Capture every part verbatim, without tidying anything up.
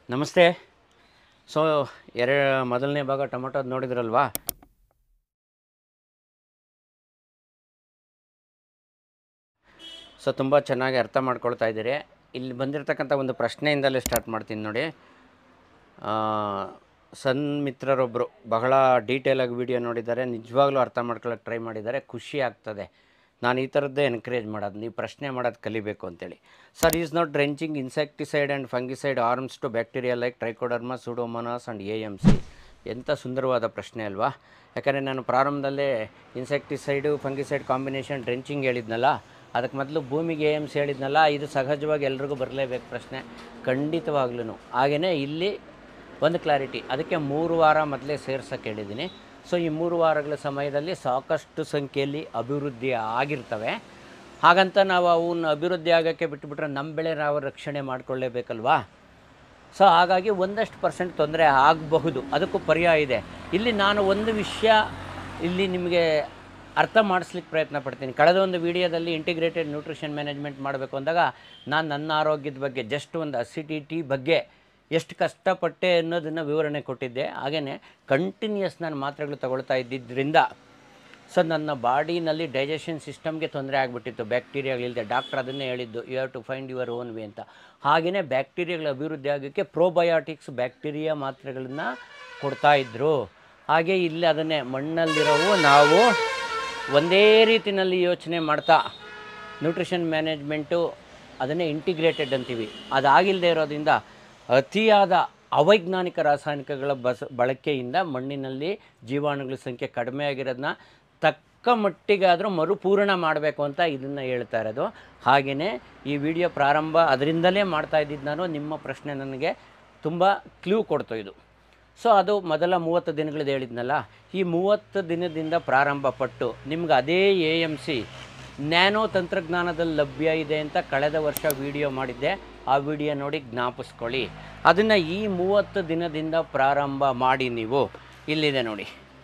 ನಮಸ್ತೆ. ಸೊ ಎರ ಮೊದಲನೇ ಭಾಗ ಟೊಮೊಟೋದು ನೋಡಿದ್ರಲ್ವಾ? ಸೊ ತುಂಬ ಚೆನ್ನಾಗಿ ಅರ್ಥ ಮಾಡ್ಕೊಳ್ತಾ ಇದ್ದೀರಿ. ಇಲ್ಲಿ ಬಂದಿರತಕ್ಕಂಥ ಒಂದು ಪ್ರಶ್ನೆಯಿಂದಲೇ ಸ್ಟಾರ್ಟ್ ಮಾಡ್ತೀನಿ ನೋಡಿ. ಸನ್ ಮಿತ್ರರೊಬ್ಬರು ಬಹಳ ಡೀಟೇಲಾಗಿ ವಿಡಿಯೋ ನೋಡಿದ್ದಾರೆ, ನಿಜವಾಗ್ಲೂ ಅರ್ಥ ಮಾಡ್ಕೊಳ್ಳೋಕೆ ಟ್ರೈ ಮಾಡಿದ್ದಾರೆ. ಖುಷಿ ಆಗ್ತದೆ. ನಾನು ಈ ಥರದ್ದೇ ಎನ್ಕರೇಜ್ ಮಾಡೋದು, ನೀವು ಪ್ರಶ್ನೆ ಮಾಡೋದು ಕಲಿಬೇಕು ಅಂತೇಳಿ. Sir, is not drenching insecticide and fungicide arms to bacteria like trichoderma pseudomonas and A M C? ಎಂಥ ಸುಂದರವಾದ ಪ್ರಶ್ನೆ ಅಲ್ವಾ? ಯಾಕಂದರೆ ನಾನು ಪ್ರಾರಂಭದಲ್ಲೇ ಇನ್ಸೆಕ್ಟಿಸೈಡು ಫಂಗಿಸೈಡ್ ಕಾಂಬಿನೇಷನ್ ಡ್ರೆಂಚಿಂಗ್ ಹೇಳಿದ್ನಲ್ಲ, ಅದಕ್ಕೆ ಮೊದಲು ಭೂಮಿಗೆ ಎ ಎಮ್ ಸಿ ಹೇಳಿದ್ನಲ್ಲ, ಇದು ಸಹಜವಾಗಿ ಎಲ್ರಿಗೂ ಬರಲೇಬೇಕು ಪ್ರಶ್ನೆ, ಖಂಡಿತವಾಗ್ಲೂ. ಹಾಗೆಯೇ ಇಲ್ಲಿ ಒಂದು ಕ್ಲಾರಿಟಿ, ಅದಕ್ಕೆ ಮೂರು ವಾರ ಮೊದಲೇ ಸೇರ್ಸೋಕ್ಕೆ ಹೇಳಿದ್ದೀನಿ. ಸೊ ಈ ಮೂರು ವಾರಗಳ ಸಮಯದಲ್ಲಿ ಸಾಕಷ್ಟು ಸಂಖ್ಯೆಯಲ್ಲಿ ಅಭಿವೃದ್ಧಿ ಆಗಿರ್ತವೆ. ಹಾಗಂತ ನಾವು ಅವನ್ನ ಅಭಿವೃದ್ಧಿ ಆಗೋಕ್ಕೆ ಬಿಟ್ಟುಬಿಟ್ರೆ ನಮ್ಮ ಬೆಳೆ ನಾವು ರಕ್ಷಣೆ ಮಾಡಿಕೊಳ್ಳೇಬೇಕಲ್ವಾ? ಸೊ ಹಾಗಾಗಿ ಒಂದಷ್ಟು ಪರ್ಸೆಂಟ್ ತೊಂದರೆ ಆಗಬಹುದು, ಅದಕ್ಕೂ ಪರ್ಯಾಯ ಇದೆ. ಇಲ್ಲಿ ನಾನು ಒಂದು ವಿಷಯ ಇಲ್ಲಿ ನಿಮಗೆ ಅರ್ಥ ಮಾಡಿಸ್ಲಿಕ್ಕೆ ಪ್ರಯತ್ನ ಪಡ್ತೀನಿ. ಕಳೆದ ಒಂದು ವಿಡಿಯೋದಲ್ಲಿ ಇಂಟಿಗ್ರೇಟೆಡ್ ನ್ಯೂಟ್ರಿಷನ್ ಮ್ಯಾನೇಜ್ಮೆಂಟ್ ಮಾಡಬೇಕು ಅಂದಾಗ ನಾನು ನನ್ನ ಆರೋಗ್ಯದ ಬಗ್ಗೆ, ಜಸ್ಟ್ ಒಂದು ಅಸಿಡಿಟಿ ಬಗ್ಗೆ ಎಷ್ಟು ಕಷ್ಟಪಟ್ಟೆ ಅನ್ನೋದನ್ನು ವಿವರಣೆ ಕೊಟ್ಟಿದ್ದೆ. ಹಾಗೆಯೇ ಕಂಟಿನ್ಯೂಸ್ ನಾನು ಮಾತ್ರೆಗಳು ತಗೊಳ್ತಾ ಇದ್ದಿದ್ದರಿಂದ ಸೊ ನನ್ನ ಬಾಡಿನಲ್ಲಿ ಡೈಜೆಷನ್ ಸಿಸ್ಟಮ್ಗೆ ತೊಂದರೆ ಆಗಿಬಿಟ್ಟಿತ್ತು, ಬ್ಯಾಕ್ಟೀರಿಯಾಗಳಿಲ್ಲದೆ. ಡಾಕ್ಟ್ರ್ ಅದನ್ನೇ ಹೇಳಿದ್ದು, you have to find your own way ಅಂತ. ಹಾಗೆಯೇ ಬ್ಯಾಕ್ಟೀರಿಯಾಗಳ ಅಭಿವೃದ್ಧಿ ಆಗೋಕ್ಕೆ ಪ್ರೋಬಯೋಟಿಕ್ಸ್ ಬ್ಯಾಕ್ಟೀರಿಯಾ ಮಾತ್ರೆಗಳನ್ನು ಕೊಡ್ತಾಯಿದ್ರು. ಹಾಗೆ ಇಲ್ಲಿ ಅದನ್ನೇ ಮಣ್ಣಲ್ಲಿರೋವು ನಾವು ಒಂದೇ ರೀತಿಯಲ್ಲಿ ಯೋಚನೆ ಮಾಡ್ತಾ ನ್ಯೂಟ್ರಿಷನ್ ಮ್ಯಾನೇಜ್ಮೆಂಟು ಅದನ್ನೇ ಇಂಟಿಗ್ರೇಟೆಡ್ ಅಂತೀವಿ. ಅದಾಗಿಲ್ಲದೆ ಇರೋದ್ರಿಂದ ಅತಿಯಾದ ಅವೈಜ್ಞಾನಿಕ ರಾಸಾಯನಿಕಗಳ ಬಸ ಬಳಕೆಯಿಂದ ಮಣ್ಣಿನಲ್ಲಿ ಜೀವಾಣುಗಳ ಸಂಖ್ಯೆ ಕಡಿಮೆ ಆಗಿರೋದನ್ನ ತಕ್ಕ ಮಟ್ಟಿಗಾದರೂ ಮರುಪೂರಣ ಮಾಡಬೇಕು ಅಂತ ಇದನ್ನು ಹೇಳ್ತಾ ಇರೋದು. ಹಾಗೆಯೇ ಈ ವಿಡಿಯೋ ಪ್ರಾರಂಭ ಅದರಿಂದಲೇ ಮಾಡ್ತಾ ಇದ್ದಿದ್ದು ನಾನು. ನಿಮ್ಮ ಪ್ರಶ್ನೆ ನನಗೆ ತುಂಬ ಕ್ಲೂ ಕೊಡ್ತು ಇದು. ಸೊ ಅದು ಮೊದಲ ಮೂವತ್ತು ದಿನಗಳದ್ದು ಹೇಳಿದ್ನಲ್ಲ, ಈ ಮೂವತ್ತು ದಿನದಿಂದ ಪ್ರಾರಂಭ ಪಟ್ಟು ನಿಮ್ಗೆ ಅದೇ ಎ ಎಮ್ ಸಿ ನ್ಯಾನೋ ತಂತ್ರಜ್ಞಾನದಲ್ಲಿ ಲಭ್ಯ ಇದೆ ಅಂತ ಕಳೆದ ವರ್ಷ ವಿಡಿಯೋ ಮಾಡಿದ್ದೆ. ಆ ವಿಡಿಯೋ ನೋಡಿ ಜ್ಞಾಪಿಸ್ಕೊಳ್ಳಿ. ಅದನ್ನು ಈ ಮೂವತ್ತು ದಿನದಿಂದ ಪ್ರಾರಂಭ ಮಾಡಿ ನೀವು. ಇಲ್ಲಿದೆ ನೋಡಿ.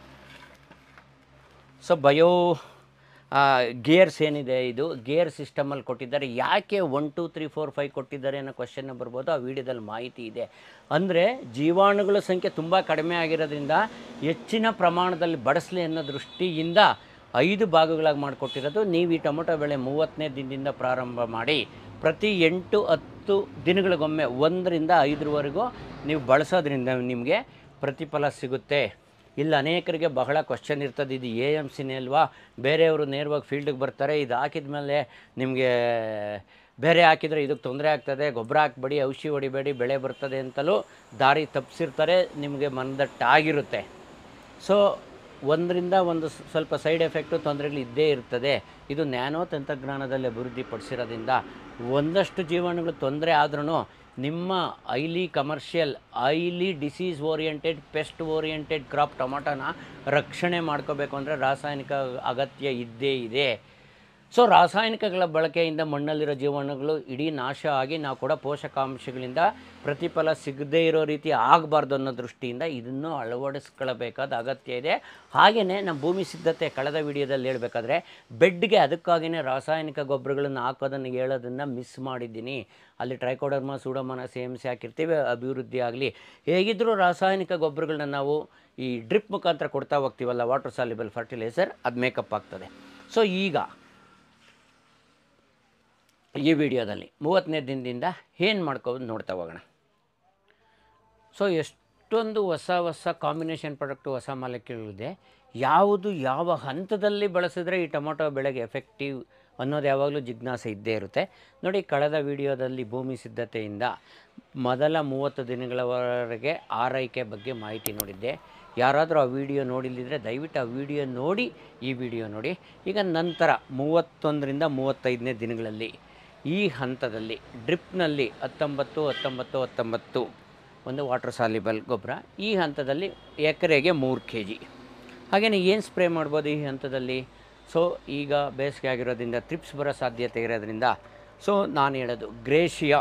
ಸೊ ಬಯೋ ಗೇರ್ಸ್ ಏನಿದೆ, ಇದು ಗೇರ್ ಸಿಸ್ಟಮಲ್ಲಿ ಕೊಟ್ಟಿದ್ದಾರೆ. ಯಾಕೆ one two three four five ಕೊಟ್ಟಿದ್ದಾರೆ ಅನ್ನೋ ಕ್ವಶನ್ ಬರ್ಬೋದು. ಆ ವಿಡಿಯೋದಲ್ಲಿ ಮಾಹಿತಿ ಇದೆ. ಅಂದರೆ ಜೀವಾಣುಗಳ ಸಂಖ್ಯೆ ತುಂಬ ಕಡಿಮೆ ಆಗಿರೋದ್ರಿಂದ ಹೆಚ್ಚಿನ ಪ್ರಮಾಣದಲ್ಲಿ ಬಳಸಲಿ ಅನ್ನೋ ದೃಷ್ಟಿಯಿಂದ ಐದು ಭಾಗಗಳಾಗಿ ಮಾಡಿಕೊಟ್ಟಿರೋದು. ನೀವು ಈ ಟೊಮೊಟೊ ಬೆಳೆ ಮೂವತ್ತನೇ ದಿನದಿಂದ ಪ್ರಾರಂಭ ಮಾಡಿ ಪ್ರತಿ ಎಂಟು ಹತ್ತು ದಿನಗಳಿಗೊಮ್ಮೆ ಒಂದರಿಂದ ಐದರವರೆಗೂ ನೀವು ಬಳಸೋದ್ರಿಂದ ನಿಮಗೆ ಪ್ರತಿಫಲ ಸಿಗುತ್ತೆ. ಇಲ್ಲಿ ಅನೇಕರಿಗೆ ಬಹಳ ಕ್ವಶನ್ ಇರ್ತದೆ, ಇದು ಎ ಎಮ್ ಸಿನೇ ಅಲ್ವಾ, ಬೇರೆಯವರು ನೇರವಾಗಿ ಫೀಲ್ಡಿಗೆ ಬರ್ತಾರೆ, ಇದು ಹಾಕಿದ ಮೇಲೆ ನಿಮಗೆ ಬೇರೆ ಹಾಕಿದರೆ ಇದಕ್ಕೆ ತೊಂದರೆ ಆಗ್ತದೆ, ಗೊಬ್ಬರ ಹಾಕಬೇಡಿ, ಔಷಧಿ ಹೊಡಿಬೇಡಿ, ಬೆಳೆ ಬರ್ತದೆ ಅಂತಲೂ ದಾರಿ ತಪ್ಪಿಸಿರ್ತಾರೆ, ನಿಮಗೆ ಮನದಟ್ಟಾಗಿರುತ್ತೆ. ಸೊ ಒಂದರಿಂದ ಒಂದು ಸ್ವಲ್ಪ ಸೈಡ್ ಎಫೆಕ್ಟು ತೊಂದರೆಗಳು ಇದ್ದೇ ಇರ್ತದೆ. ಇದು ನ್ಯಾನೋ ತಂತ್ರಜ್ಞಾನದಲ್ಲಿ ಅಭಿವೃದ್ಧಿ ಪಡಿಸಿರೋದ್ರಿಂದ ಒಂದಷ್ಟು ಜೀವಾಣುಗಳು ತೊಂದರೆ ಆದ್ರೂ ನಿಮ್ಮ highly commercial, highly disease oriented, pest oriented crop ಟೊಮೊಟೊನ ರಕ್ಷಣೆ ಮಾಡ್ಕೋಬೇಕು ಅಂದರೆ ರಾಸಾಯನಿಕ ಅಗತ್ಯ ಇದ್ದೇ ಇದೆ. ಸೊ ರಾಸಾಯನಿಕಗಳ ಬಳಕೆಯಿಂದ ಮಣ್ಣಲ್ಲಿರೋ ಜೀವಾಣುಗಳು ಇಡೀ ನಾಶ ಆಗಿ ನಾವು ಕೂಡ ಪೋಷಕಾಂಶಗಳಿಂದ ಪ್ರತಿಫಲ ಸಿಗದೇ ಇರೋ ರೀತಿ ಆಗಬಾರ್ದು ಅನ್ನೋ ದೃಷ್ಟಿಯಿಂದ ಇದನ್ನು ಅಳವಡಿಸ್ಕೊಳ್ಬೇಕಾದ ಅಗತ್ಯ ಇದೆ. ಹಾಗೆಯೇ ನಮ್ಮ ಭೂಮಿ ಸಿದ್ಧತೆ ಕಳೆದ ವಿಡಿಯೋದಲ್ಲಿ ಹೇಳಬೇಕಾದ್ರೆ ಬೆಡ್ಗೆ ಅದಕ್ಕಾಗಿಯೇ ರಾಸಾಯನಿಕ ಗೊಬ್ಬರಗಳನ್ನು ಹಾಕೋದನ್ನು ಹೇಳೋದನ್ನು ಮಿಸ್ ಮಾಡಿದ್ದೀನಿ. ಅಲ್ಲಿ trichoderma pseudomonas A M C ಹಾಕಿರ್ತೀವಿ, ಅಭಿವೃದ್ಧಿ ಆಗಲಿ. ಹೇಗಿದ್ದರೂ ರಾಸಾಯನಿಕ ಗೊಬ್ಬರಗಳನ್ನ ನಾವು ಈ ಡ್ರಿಪ್ ಮುಖಾಂತರ ಕೊಡ್ತಾ ಹೋಗ್ತೀವಲ್ಲ, ವಾಟರ್ ಸಾಲ್ಯುಬಲ್ ಫರ್ಟಿಲೈಸರ್, ಅದು ಮೇಕಪ್ ಆಗ್ತದೆ. ಸೊ ಈಗ ಈ ವಿಡಿಯೋದಲ್ಲಿ ಮೂವತ್ತನೇ ದಿನದಿಂದ ಏನು ಮಾಡ್ಕೋಬೋದು ನೋಡ್ತಾ ಹೋಗೋಣ. ಸೊ ಎಷ್ಟೊಂದು ಹೊಸ ಹೊಸ ಕಾಂಬಿನೇಷನ್ ಪ್ರಾಡಕ್ಟು, ಹೊಸ ಮಾಲಿಕ್ಯೂಲ್ಗಳಿದೆ. ಯಾವುದು ಯಾವ ಹಂತದಲ್ಲಿ ಬಳಸಿದ್ರೆ ಈ ಟೊಮೊಟೊ ಬೆಳೆಗೆ ಎಫೆಕ್ಟಿವ್ ಅನ್ನೋದು ಯಾವಾಗಲೂ ಜಿಜ್ಞಾಸೆ ಇದ್ದೇ ಇರುತ್ತೆ. ನೋಡಿ, ಕಳೆದ ವಿಡಿಯೋದಲ್ಲಿ ಭೂಮಿ ಸಿದ್ಧತೆಯಿಂದ ಮೊದಲ ಮೂವತ್ತು ದಿನಗಳವರೆಗೆ ಆರೈಕೆ ಬಗ್ಗೆ ಮಾಹಿತಿ ನೋಡಿದ್ದೆ. ಯಾರಾದರೂ ಆ ವಿಡಿಯೋ ನೋಡಿಲ್ಲದಿದ್ದರೆ ದಯವಿಟ್ಟು ಆ ವಿಡಿಯೋ ನೋಡಿ, ಈ ವಿಡಿಯೋ ನೋಡಿ. ಈಗ ನಂತರ ಮೂವತ್ತೊಂದರಿಂದ ಮೂವತ್ತೈದನೇ ದಿನಗಳಲ್ಲಿ ಈ ಹಂತದಲ್ಲಿ ಡ್ರಿಪ್ನಲ್ಲಿ ಹತ್ತೊಂಬತ್ತು ಹತ್ತೊಂಬತ್ತು ಹತ್ತೊಂಬತ್ತು ಒಂದು ವಾಟರ್ ಸಾಲ್ಯುಬಲ್ ಗೊಬ್ಬರ, ಈ ಹಂತದಲ್ಲಿ ಎಕರೆಗೆ ಮೂರು ಕೆ ಜಿ. ಹಾಗೆಯೇ ಏನು ಸ್ಪ್ರೇ ಮಾಡ್ಬೋದು ಈ ಹಂತದಲ್ಲಿ? ಸೊ ಈಗ ಬೇಸಿಗೆ ಆಗಿರೋದ್ರಿಂದ ಟ್ರಿಪ್ಸ್ ಬರೋ ಸಾಧ್ಯತೆ ಇರೋದ್ರಿಂದ ಸೊ ನಾನು ಹೇಳೋದು Gracia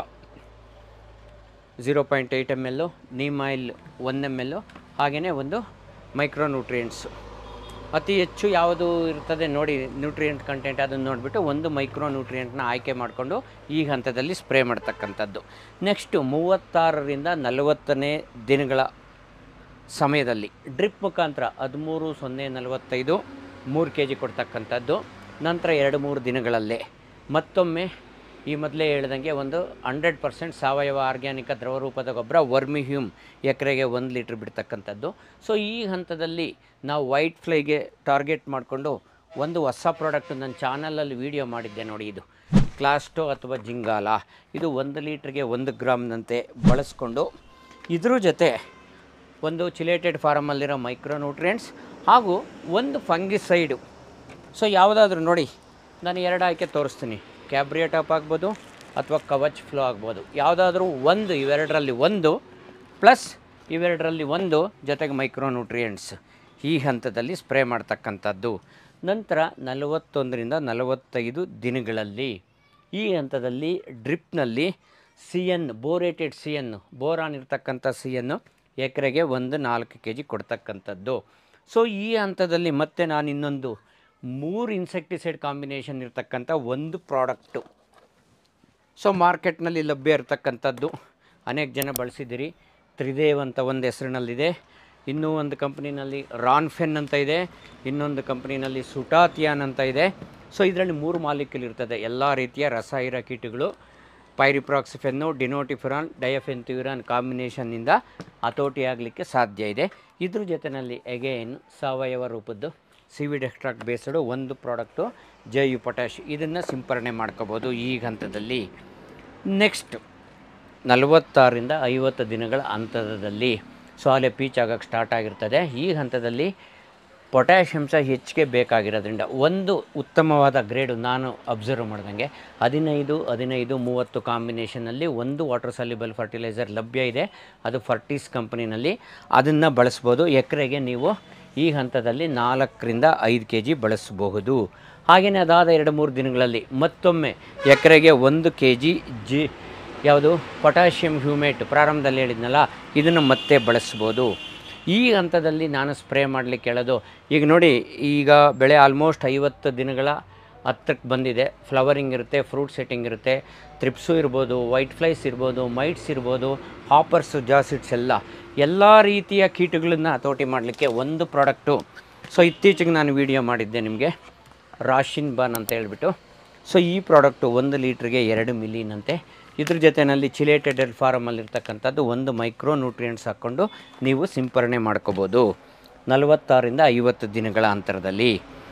zero point eight M L, neem oil one M ಎಲ್ಲು, ಹಾಗೆಯೇ ಒಂದು ಮೈಕ್ರೋ ನ್ಯೂಟ್ರಿಯೆಂಟ್ಸು ಅತಿ ಹೆಚ್ಚು ಯಾವುದು ಇರ್ತದೆ ನೋಡಿ ನ್ಯೂಟ್ರಿಯೆಂಟ್ ಕಂಟೆಂಟ್ ಅದನ್ನು ನೋಡಿಬಿಟ್ಟು ಒಂದು ಮೈಕ್ರೋ ನ್ಯೂಟ್ರಿಯೆಂಟ್ನ ಆಯ್ಕೆ ಮಾಡಿಕೊಂಡು ಈ ಹಂತದಲ್ಲಿ ಸ್ಪ್ರೇ ಮಾಡ್ತಕ್ಕಂಥದ್ದು. ನೆಕ್ಸ್ಟು ಮೂವತ್ತಾರರಿಂದ ನಲವತ್ತನೇ ದಿನಗಳ ಸಮಯದಲ್ಲಿ ಡ್ರಿಪ್ ಮುಖಾಂತರ ಹದಿಮೂರು ಸೊನ್ನೆ ನಲವತ್ತೈದು ಮೂರು ಕೆ ಜಿ ಕೊಡ್ತಕ್ಕಂಥದ್ದು. ನಂತರ ಎರಡು ಮೂರು ದಿನಗಳಲ್ಲೇ ಮತ್ತೊಮ್ಮೆ ಈ ಮೊದಲೇ ಹೇಳ್ದಂಗೆ ಒಂದು ಹಂಡ್ರೆಡ್ ಪರ್ಸೆಂಟ್ ಸಾವಯವ ಆರ್ಗ್ಯಾನಿಕ ದ್ರವರೂಪದ ಗೊಬ್ಬರ ವರ್ಮಿಹ್ಯೂಮ್ ಎಕರೆಗೆ ಒಂದು ಲೀಟ್ರ್ ಬಿಡ್ತಕ್ಕಂಥದ್ದು. ಸೊ ಈ ಹಂತದಲ್ಲಿ ನಾವು ವೈಟ್ ಫ್ಲೈಗೆ ಟಾರ್ಗೆಟ್ ಮಾಡಿಕೊಂಡು ಒಂದು ಹೊಸ ಪ್ರಾಡಕ್ಟ್ ನನ್ನ ಚಾನಲಲ್ಲಿ ವೀಡಿಯೋ ಮಾಡಿದ್ದೆ ನೋಡಿ, ಇದು ಕ್ಲಾಸ್ಟೋ ಅಥವಾ ಜಿಂಗಾಲ. ಇದು ಒಂದು ಲೀಟ್ರಿಗೆ ಒಂದು ಗ್ರಾಮ್ನಂತೆ ಬಳಸ್ಕೊಂಡು ಇದ್ರ ಜೊತೆ ಒಂದು ಚಿಲೇಟೆಡ್ ಫಾರಮಲ್ಲಿರೋ ಮೈಕ್ರೋ ನ್ಯೂಟ್ರಿಯೆಂಟ್ಸ್ ಹಾಗೂ ಒಂದು ಫಂಗಿಸೈಡು. ಸೊ ಯಾವುದಾದ್ರೂ ನೋಡಿ ನಾನು ಎರಡು ಆಯ್ಕೆ ತೋರಿಸ್ತೀನಿ, ಕ್ಯಾಬ್ರಿಯೇಟಾಪ್ ಆಗ್ಬೋದು ಅಥವಾ ಕವಚ್ ಫ್ಲೋ ಆಗ್ಬೋದು. ಯಾವುದಾದ್ರೂ ಒಂದು ಇವೆರಡರಲ್ಲಿ ಒಂದು ಪ್ಲಸ್ ಇವೆರಡರಲ್ಲಿ ಒಂದು ಜೊತೆಗೆ ಮೈಕ್ರೋ ನ್ಯೂಟ್ರಿಯೆಂಟ್ಸ್ ಈ ಹಂತದಲ್ಲಿ ಸ್ಪ್ರೇ ಮಾಡ್ತಕ್ಕಂಥದ್ದು. ನಂತರ ನಲವತ್ತೊಂದರಿಂದ ನಲವತ್ತೈದು ದಿನಗಳಲ್ಲಿ ಈ ಹಂತದಲ್ಲಿ ಡ್ರಿಪ್ನಲ್ಲಿ C N borated C N boron ಇರ್ತಕ್ಕಂಥ ಸಿ ಎನ್ನು ಎಕರೆಗೆ ಒಂದು ನಾಲ್ಕು ಕೆ ಜಿ ಕೊಡ್ತಕ್ಕಂಥದ್ದು. ಸೊ ಈ ಹಂತದಲ್ಲಿ ಮತ್ತೆ ನಾನು ಇನ್ನೊಂದು ಮೂರು ಇನ್ಸೆಕ್ಟಿಸೈಡ್ ಕಾಂಬಿನೇಷನ್ ಇರ್ತಕ್ಕಂಥ ಒಂದು ಪ್ರಾಡಕ್ಟು ಸೊ ಮಾರ್ಕೆಟ್ನಲ್ಲಿ ಲಭ್ಯ ಇರತಕ್ಕಂಥದ್ದು. ಅನೇಕ ಜನ ಬಳಸಿದ್ದೀರಿ. ತ್ರಿದೇವ್ ಅಂತ ಒಂದು ಹೆಸರಿನಲ್ಲಿದೆ, ಇನ್ನೂ ಒಂದು ಕಂಪ್ನಿನಲ್ಲಿ ರಾನ್ಫೆನ್ ಅಂತ ಇದೆ, ಇನ್ನೊಂದು ಕಂಪ್ನಿನಲ್ಲಿ ಸುಟಾಥಿಯಾನ್ ಅಂತ ಇದೆ. ಸೊ ಇದರಲ್ಲಿ ಮೂರು ಮಾಲಿಕ್ಯೂಲ್ ಇರ್ತದೆ, ಎಲ್ಲ ರೀತಿಯ ರಸಾಯನ ಕೀಟಗಳು ಪೈರಿಪ್ರಾಕ್ಸಿಫೆನ್ನು ಡಿನೋಟಿಫಿರಾನ್ ಡಯಫೆನ್ಥ್ಯೂರಾನ್ ಕಾಂಬಿನೇಷನ್ನಿಂದ ಹತೋಟಿ ಆಗಲಿಕ್ಕೆ ಸಾಧ್ಯ ಇದೆ. ಇದ್ರ ಜೊತೆಯಲ್ಲಿ ಎಗೇನ್ ಸಾವಯವ ರೂಪದ್ದು ಸಿವಿಡ್ ಎಕ್ಸ್ಟ್ರಾಕ್ಟ್ ಬೇಸ್ಡು ಒಂದು ಪ್ರಾಡಕ್ಟು ಜೈಯು ಪೊಟ್ಯಾಶ್, ಇದನ್ನು ಸಿಂಪರಣೆ ಮಾಡ್ಕೋಬೋದು ಈ ಹಂತದಲ್ಲಿ. ನೆಕ್ಸ್ಟ್ ನಲವತ್ತಾರರಿಂದ ಐವತ್ತು ದಿನಗಳ ಹಂತದಲ್ಲಿ ಸೊ ಅಲ್ಲೇ ಪೀಚ್ ಆಗೋಕ್ಕೆ ಸ್ಟಾರ್ಟ್ ಆಗಿರ್ತದೆ. ಈ ಹಂತದಲ್ಲಿ ಪೊಟ್ಯಾಷಿಯಂಶ ಹೆಚ್ಚಿಗೆ ಬೇಕಾಗಿರೋದ್ರಿಂದ ಒಂದು ಉತ್ತಮವಾದ ಗ್ರೇಡು ನಾನು ಅಬ್ಸರ್ವ್ ಮಾಡ್ದಂಗೆ ಹದಿನೈದು ಹದಿನೈದು ಮೂವತ್ತು ಕಾಂಬಿನೇಷನಲ್ಲಿ ಒಂದು ವಾಟರ್ ಸಾಲ್ಯುಬಲ್ ಫರ್ಟಿಲೈಸರ್ ಲಭ್ಯ ಇದೆ, ಅದು ಫರ್ಟೀಸ್ ಕಂಪನಿನಲ್ಲಿ. ಅದನ್ನು ಬಳಸ್ಬೋದು. ಎಕರೆಗೆ ನೀವು ಈ ಹಂತದಲ್ಲಿ ನಾಲ್ಕರಿಂದ ಐದು ಕೆ ಜಿ ಬಳಸಬಹುದು. ಹಾಗೆಯೇ ಅದಾದ ಎರಡು ಮೂರು ದಿನಗಳಲ್ಲಿ ಮತ್ತೊಮ್ಮೆ ಎಕರೆಗೆ ಒಂದು ಕೆ ಜಿ ಜಿ ಯಾವುದು ಪೊಟ್ಯಾಷಿಯಂ ಹ್ಯೂಮೇಟ್ ಪ್ರಾರಂಭದಲ್ಲಿ ಹೇಳಿದ್ನಲ್ಲ, ಇದನ್ನು ಮತ್ತೆ ಬಳಸ್ಬೋದು. ಈ ಹಂತದಲ್ಲಿ ನಾನು ಸ್ಪ್ರೇ ಮಾಡಲಿಕ್ಕೆ ಹೇಳೋದು, ಈಗ ನೋಡಿ ಈಗ ಬೆಳೆ ಆಲ್ಮೋಸ್ಟ್ ಐವತ್ತು ದಿನಗಳ ಹತ್ತಕ್ಕೆ ಬಂದಿದೆ. ಫ್ಲವರಿಂಗ್ ಇರುತ್ತೆ, ಫ್ರೂಟ್ ಸೆಟ್ಟಿಂಗ್ ಇರುತ್ತೆ, ತ್ರಿಪ್ಸು ಇರ್ಬೋದು, ವೈಟ್ ಫ್ಲೈಸ್ ಇರ್ಬೋದು, ಮೈಟ್ಸ್ ಇರ್ಬೋದು, ಹಾಪರ್ಸು ಜಾಸಿಡ್ಸ್ ಎಲ್ಲ ಎಲ್ಲ ರೀತಿಯ ಕೀಟಗಳನ್ನು ಹತೋಟಿ ಮಾಡಲಿಕ್ಕೆ ಒಂದು ಪ್ರಾಡಕ್ಟು. ಸೊ ಇತ್ತೀಚೆಗೆ ನಾನು ವಿಡಿಯೋ ಮಾಡಿದ್ದೆ ನಿಮಗೆ ರಾಶಿನ್ ಬಾನ್ ಅಂತ ಹೇಳ್ಬಿಟ್ಟು. ಸೊ ಈ ಪ್ರಾಡಕ್ಟು ಒಂದು ಲೀಟ್ರಿಗೆ ಎರಡು ಮಿಲಿನಂತೆ. ಇದ್ರ ಜೊತೆಯಲ್ಲಿ ಚಿಲೇಟೆಡ್ ಎಲ್ ಫಾರಮಲ್ಲಿರ್ತಕ್ಕಂಥದ್ದು ಒಂದು ಮೈಕ್ರೋ ನ್ಯೂಟ್ರಿಯೆಂಟ್ಸ್ ಹಾಕ್ಕೊಂಡು ನೀವು ಸಿಂಪರಣೆ ಮಾಡ್ಕೋಬೋದು ನಲವತ್ತಾರರಿಂದ ಐವತ್ತು ದಿನಗಳ ಅಂತರದಲ್ಲಿ.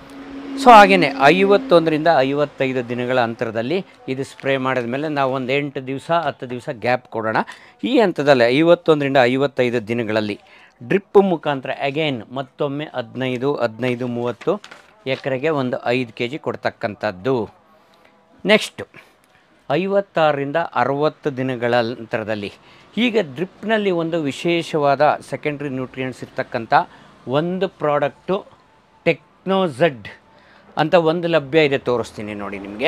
ಸೊ ಹಾಗೆಯೇ ಐವತ್ತೊಂದರಿಂದ ಐವತ್ತೈದು ದಿನಗಳ ಅಂತರದಲ್ಲಿ ಇದು ಸ್ಪ್ರೇ ಮಾಡಿದ ಮೇಲೆ ನಾವು ಒಂದು ಎಂಟು ದಿವಸ ಹತ್ತು ದಿವಸ ಗ್ಯಾಪ್ ಕೊಡೋಣ. ಈ ಹಂತದಲ್ಲಿ ಐವತ್ತೊಂದರಿಂದ ಐವತ್ತೈದು ದಿನಗಳಲ್ಲಿ ಡ್ರಿಪ್ ಮುಖಾಂತರ ಅಗೇನ್ ಮತ್ತೊಮ್ಮೆ ಹದಿನೈದು ಹದಿನೈದು ಮೂವತ್ತು ಎಕರೆಗೆ ಒಂದು ಐದು ಕೆ ಜಿ ಕೊಡ್ತಕ್ಕಂಥದ್ದು. ನೆಕ್ಸ್ಟು ಐವತ್ತಾರರಿಂದ ಅರವತ್ತು ದಿನಗಳ ನಂತರದಲ್ಲಿ ಈಗ ಡ್ರಿಪ್ನಲ್ಲಿ ಒಂದು ವಿಶೇಷವಾದ ಸೆಕೆಂಡ್ರಿ ನ್ಯೂಟ್ರಿಯೆಂಟ್ಸ್ ಇರ್ತಕ್ಕಂಥ ಒಂದು ಪ್ರಾಡಕ್ಟು ಟೆಕ್ನೋಝಡ್ ಅಂತ ಒಂದು ಲಭ್ಯ ಇದೆ, ತೋರಿಸ್ತೀನಿ ನೋಡಿ ನಿಮಗೆ.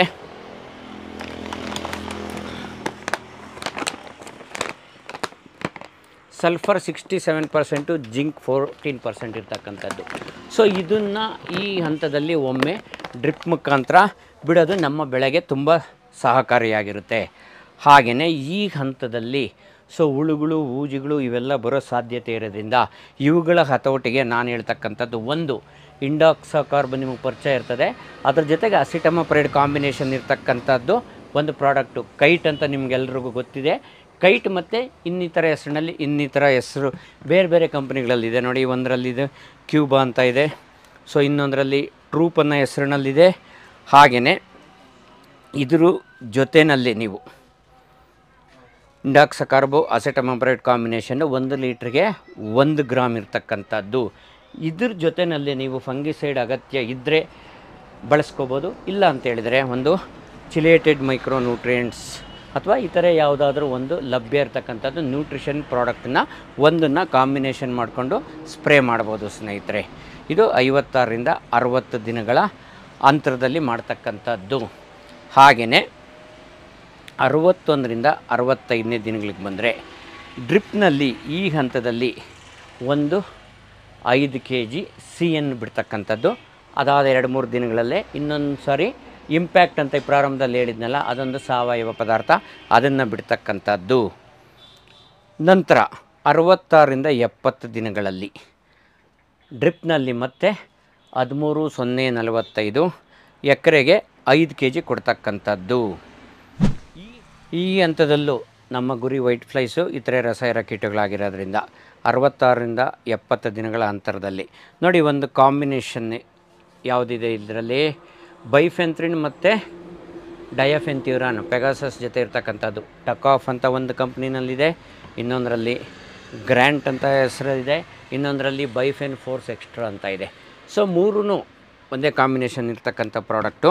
Sulphur sixty seven percent, zinc fourteen percent ಇರ್ತಕ್ಕಂಥದ್ದು. ಸೊ ಇದನ್ನು ಈ ಹಂತದಲ್ಲಿ ಒಮ್ಮೆ ಡ್ರಿಪ್ ಮುಖಾಂತರ ಬಿಡೋದು ನಮ್ಮ ಬೆಳೆಗೆ ತುಂಬ ಸಹಕಾರಿಯಾಗಿರುತ್ತೆ. ಹಾಗೆಯೇ ಈ ಹಂತದಲ್ಲಿ ಸೊ ಹುಳುಗಳು ಊಜಿಗಳು ಇವೆಲ್ಲ ಬರೋ ಸಾಧ್ಯತೆ ಇರೋದ್ರಿಂದ ಇವುಗಳ ಹತೋಟಿಗೆ ನಾನು ಹೇಳ್ತಕ್ಕಂಥದ್ದು ಒಂದು ಇಂಡಾಕ್ಸಾಕಾರ್ಬ್ ನಿಮಗೆ ಪರಿಚಯ ಇರ್ತದೆ, ಅದ್ರ ಜೊತೆಗೆ ಅಸಿಟಮಪ್ರೈಡ್ ಕಾಂಬಿನೇಷನ್ ಇರ್ತಕ್ಕಂಥದ್ದು ಒಂದು ಪ್ರಾಡಕ್ಟು ಕೈಟ್ ಅಂತ ನಿಮಗೆಲ್ರಿಗೂ ಗೊತ್ತಿದೆ. ಕೈಟ್ ಮತ್ತು ಇನ್ನಿತರ ಹೆಸರಿನಲ್ಲಿ ಇನ್ನಿತರ ಹೆಸರು ಬೇರೆ ಬೇರೆ ಕಂಪ್ನಿಗಳಲ್ಲಿದೆ ನೋಡಿ. ಒಂದರಲ್ಲಿದೆ ಕ್ಯೂಬಾ ಅಂತ ಇದೆ, ಸೊ ಇನ್ನೊಂದರಲ್ಲಿ ಟ್ರೂಪ್ ಅನ್ನೋ ಹೆಸರಿನಲ್ಲಿದೆ. ಹಾಗೆಯೇ ಇದ್ರ ಜೊತೆಯಲ್ಲಿ ನೀವು ಇಂಡಾಕ್ಸಾಕಾರ್ಬು ಅಸೆಟಮಪ್ರೈಡ್ ಕಾಂಬಿನೇಷನ್ನು ಒಂದು ಲೀಟ್ರಿಗೆ ಒಂದು ಗ್ರಾಮ್ ಇರ್ತಕ್ಕಂಥದ್ದು. ಇದ್ರ ಜೊತೆಯಲ್ಲಿ ನೀವು ಫಂಗಿಸೈಡ್ ಅಗತ್ಯ ಇದ್ದರೆ ಬಳಸ್ಕೋಬೋದು, ಇಲ್ಲ ಅಂತೇಳಿದರೆ ಒಂದು ಚಿಲೇಟೆಡ್ ಮೈಕ್ರೋ ನ್ಯೂಟ್ರಿಯೆಂಟ್ಸ್ ಅಥವಾ ಇತರೆ ಯಾವುದಾದ್ರೂ ಒಂದು ಲಭ್ಯ ಇರ್ತಕ್ಕಂಥದ್ದು ನ್ಯೂಟ್ರಿಷನ್ ಪ್ರಾಡಕ್ಟನ್ನ ಒಂದನ್ನು ಕಾಂಬಿನೇಷನ್ ಮಾಡಿಕೊಂಡು ಸ್ಪ್ರೇ ಮಾಡ್ಬೋದು ಸ್ನೇಹಿತರೆ. ಇದು ಐವತ್ತಾರರಿಂದ ಅರವತ್ತು ದಿನಗಳ ಅಂತರದಲ್ಲಿ ಮಾಡ್ತಕ್ಕಂಥದ್ದು. ಹಾಗೆಯೇ ಅರವತ್ತೊಂದರಿಂದ ಅರವತ್ತೈದನೇ ದಿನಗಳಿಗೆ ಬಂದರೆ ಡ್ರಿಪ್ನಲ್ಲಿ ಈ ಹಂತದಲ್ಲಿ ಒಂದು ಐದು ಕೆ ಜಿ ಸಿ ಎನ್ ಬಿಡ್ತಕ್ಕಂಥದ್ದು. ಅದಾದ ಎರಡು ಮೂರು ದಿನಗಳಲ್ಲೇ ಇನ್ನೊಂದು ಸಾರಿ ಇಂಪ್ಯಾಕ್ಟ್ ಅಂತ ಪ್ರಾರಂಭದಲ್ಲಿ ಹೇಳಿದ್ನಲ್ಲ, ಅದೊಂದು ಸಾವಯವ ಪದಾರ್ಥ, ಅದನ್ನು ಬಿಡ್ತಕ್ಕಂಥದ್ದು. ನಂತರ ಅರವತ್ತಾರರಿಂದ ಎಪ್ಪತ್ತು ದಿನಗಳಲ್ಲಿ ಡ್ರಿಪ್ನಲ್ಲಿ ಮತ್ತೆ ಹದಿಮೂರು ಸೊನ್ನೆ ನಲವತ್ತೈದು ಎಕರೆಗೆ ಐದು ಕೆ ಜಿ ಕೊಡ್ತಕ್ಕಂಥದ್ದು. ಈ ಹಂತದಲ್ಲೂ ನಮ್ಮ ಗುರಿ ವೈಟ್ ಫ್ಲೈಸು ಇತರೆ ರಸಾಯನ ಕೀಟಗಳಾಗಿರೋದ್ರಿಂದ ಅರವತ್ತಾರರಿಂದ ಎಪ್ಪತ್ತು ದಿನಗಳ ಅಂತರದಲ್ಲಿ ನೋಡಿ ಒಂದು ಕಾಂಬಿನೇಷನ್ ಯಾವುದಿದೆ ಇದರಲ್ಲಿ, ಬೈಫೆಂಥ್ರಿನ್ ಮತ್ತು ಡಯಾಫೆನ್ಥ್ಯೂರಾನ್ ಪೆಗಾಸಸ್ ಜೊತೆ ಇರ್ತಕ್ಕಂಥದ್ದು. ಟಕಾಫ್ ಅಂತ ಒಂದು ಕಂಪ್ನಿನಲ್ಲಿದೆ, ಇನ್ನೊಂದರಲ್ಲಿ ಗ್ರ್ಯಾಂಟ್ ಅಂತ ಹೆಸರಿದೆ, ಇನ್ನೊಂದರಲ್ಲಿ ಬೈಫೆನ್ ಫೋರ್ಸ್ ಎಕ್ಸ್ಟ್ರಾ ಅಂತ ಇದೆ. ಸೊ ಮೂರೂ ಒಂದೇ ಕಾಂಬಿನೇಷನ್ ಇರ್ತಕ್ಕಂಥ ಪ್ರಾಡಕ್ಟು.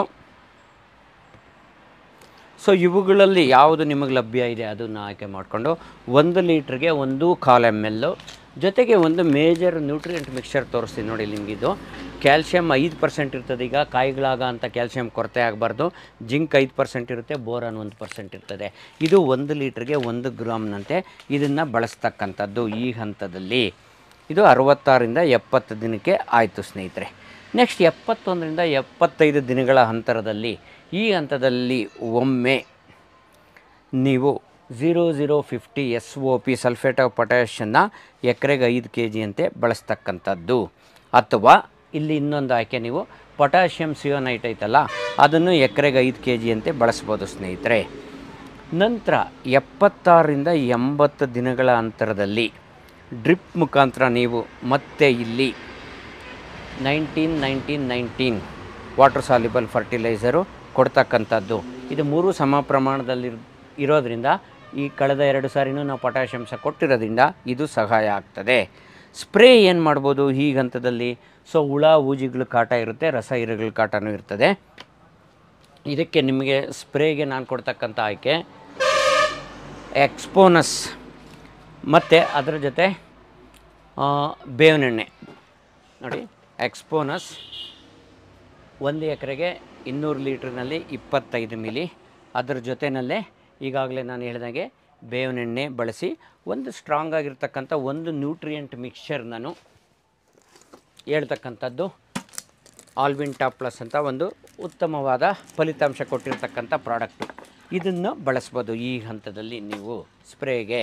ಸೊ ಇವುಗಳಲ್ಲಿ ಯಾವುದು ನಿಮಗೆ ಲಭ್ಯ ಇದೆ ಅದನ್ನು ಆಯ್ಕೆ ಮಾಡಿಕೊಂಡು ಒಂದು ಲೀಟ್ರಿಗೆ ಒಂದು ಕಾಲು ಎಮ್ ಎಲ್ಲು ಜೊತೆಗೆ ಒಂದು ಮೇಜರ್ ನ್ಯೂಟ್ರಿಯೆಂಟ್ ಮಿಕ್ಸ್ಚರ್ ತೋರಿಸ್ತೀನಿ ನೋಡಿ. ನಿಮಗಿದು ಕ್ಯಾಲ್ಶಿಯಮ್ ಐದು ಪರ್ಸೆಂಟ್ ಇರ್ತದೆ. ಈಗ ಕಾಯಿಗಳಾಗ ಅಂತ ಕ್ಯಾಲ್ಶಿಯಮ್ ಕೊರತೆ ಆಗಬಾರ್ದು. ಜಿಂಕ್ ಐದು ಪರ್ಸೆಂಟ್ ಇರುತ್ತೆ, ಬೋರಾನ್ ಒಂದು ಪರ್ಸೆಂಟ್ ಇರ್ತದೆ. ಇದು ಒಂದು ಲೀಟ್ರಿಗೆ ಒಂದು ಗ್ರಾಮ್ನಂತೆ ಇದನ್ನು ಬಳಸ್ತಕ್ಕಂಥದ್ದು ಈ ಹಂತದಲ್ಲಿ. ಇದು ಅರವತ್ತಾರರಿಂದ ಎಪ್ಪತ್ತು ದಿನಕ್ಕೆ ಆಯಿತು ಸ್ನೇಹಿತರೆ. ನೆಕ್ಸ್ಟ್ ಎಪ್ಪತ್ತೊಂದರಿಂದ ಎಪ್ಪತ್ತೈದು ದಿನಗಳ ಅಂತರದಲ್ಲಿ ಈ ಹಂತದಲ್ಲಿ ಒಮ್ಮೆ ನೀವು zero zero fifty S O P sulphate of ಪೊಟ್ಯಾಷನ್ನ ಎಕರೆಗೆ ಐದು ಕೆ ಜಿ ಅಂತೆ ಬಳಸ್ತಕ್ಕಂಥದ್ದು. ಅಥವಾ ಇಲ್ಲಿ ಇನ್ನೊಂದು ಆಯ್ಕೆ, ನೀವು ಪೊಟ್ಯಾಷಿಯಮ್ ಸಿಯೋನೈಟ್ ಐತಲ್ಲ ಅದನ್ನು ಎಕರೆಗೆ ಐದು ಕೆ ಜಿ ಅಂತೆ ಬಳಸ್ಬೋದು ಸ್ನೇಹಿತರೆ. ನಂತರ ಎಪ್ಪತ್ತಾರರಿಂದ ಎಂಬತ್ತು ದಿನಗಳ ಅಂತರದಲ್ಲಿ ಡ್ರಿಪ್ ಮುಖಾಂತರ ನೀವು ಮತ್ತೆ ಇಲ್ಲಿ nineteen nineteen nineteen water soluble fertiliser ಕೊಡ್ತಕ್ಕಂಥದ್ದು. ಇದು ಮೂರು ಸಮ ಪ್ರಮಾಣದಲ್ಲಿ ಇರೋದ್ರಿಂದ ಈ ಕಳೆದ ಎರಡು ಸಾರಿನೂ ನಾವು ಪೊಟ್ಯಾಷಿಯಮ್ ಸಹ ಕೊಟ್ಟಿರೋದ್ರಿಂದ ಇದು ಸಹಾಯ ಆಗ್ತದೆ. ಸ್ಪ್ರೇ ಏನು ಮಾಡ್ಬೋದು ಈ ಹಂತದಲ್ಲಿ? ಸೊ ಹುಳ ಹೂಜಿಗಳ ಕಾಟ ಇರುತ್ತೆ, ರಸ ಹೀರೆಗಳ ಕಾಟನೂ ಇರ್ತದೆ. ಇದಕ್ಕೆ ನಿಮಗೆ ಸ್ಪ್ರೇಗೆ ನಾನು ಕೊಡ್ತಕ್ಕಂಥ ಆಯ್ಕೆ ಎಕ್ಸ್ಪೋನಸ್ ಮತ್ತು ಅದರ ಜೊತೆ ಬೇವಿನೆಣ್ಣೆ ನೋಡಿ. ಎಕ್ಸ್ಪೋನಸ್ ಒಂದು ಎಕರೆಗೆ ಇನ್ನೂರು ಲೀಟ್ರ್ನಲ್ಲಿ ಇಪ್ಪತ್ತೈದು ಮಿಲಿ, ಅದರ ಜೊತೆಯಲ್ಲೇ ಈಗಾಗಲೇ ನಾನು ಹೇಳಿದಾಗೆ ಬೇವಿನೆಣ್ಣೆ ಬಳಸಿ ಒಂದು ಸ್ಟ್ರಾಂಗ್ ಆಗಿರ್ತಕ್ಕಂಥ ಒಂದು ನ್ಯೂಟ್ರಿಯೆಂಟ್ ಮಿಕ್ಸ್ಚರ್ ನಾನು ಹೇಳ್ತಕ್ಕಂಥದ್ದು ಆಲ್ವಿನ್ ಟಾಪ್ ಪ್ಲಸ್ ಅಂತ ಒಂದು ಉತ್ತಮವಾದ ಫಲಿತಾಂಶ ಕೊಟ್ಟಿರ್ತಕ್ಕಂಥ ಪ್ರಾಡಕ್ಟು. ಇದನ್ನು ಬಳಸ್ಬೋದು ಈ ಹಂತದಲ್ಲಿ ನೀವು ಸ್ಪ್ರೇಗೆ.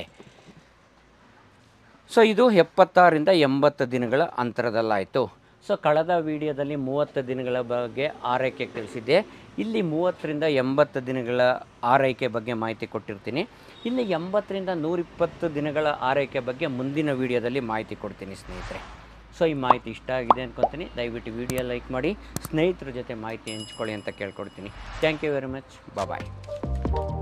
ಸೊ ಇದು ಎಪ್ಪತ್ತಾರರಿಂದ ಎಂಬತ್ತು ದಿನಗಳ ಅಂತರದಲ್ಲಾಯಿತು. ಸೊ ಕಳೆದ ವಿಡಿಯೋದಲ್ಲಿ ಮೂವತ್ತು ದಿನಗಳ ಬಗ್ಗೆ ಆರೈಕೆ ತಿಳಿಸಿದ್ದೆ. ಇಲ್ಲಿ ಮೂವತ್ತರಿಂದ ಎಂಬತ್ತು ದಿನಗಳ ಆರೈಕೆ ಬಗ್ಗೆ ಮಾಹಿತಿ ಕೊಟ್ಟಿರ್ತೀನಿ. ಇನ್ನು ಎಂಬತ್ತರಿಂದ ನೂರಿಪ್ಪತ್ತು ದಿನಗಳ ಆರೈಕೆ ಬಗ್ಗೆ ಮುಂದಿನ ವಿಡಿಯೋದಲ್ಲಿ ಮಾಹಿತಿ ಕೊಡ್ತೀನಿ ಸ್ನೇಹಿತರೆ. ಸೊ ಈ ಮಾಹಿತಿ ಇಷ್ಟ ಆಗಿದೆ ಅಂದ್ಕೊತೀನಿ. ದಯವಿಟ್ಟು ವಿಡಿಯೋ ಲೈಕ್ ಮಾಡಿ, ಸ್ನೇಹಿತರ ಜೊತೆ ಮಾಹಿತಿ ಹಂಚ್ಕೊಳ್ಳಿ ಅಂತ ಕೇಳ್ಕೊಡ್ತೀನಿ. Thank you very much. Bye.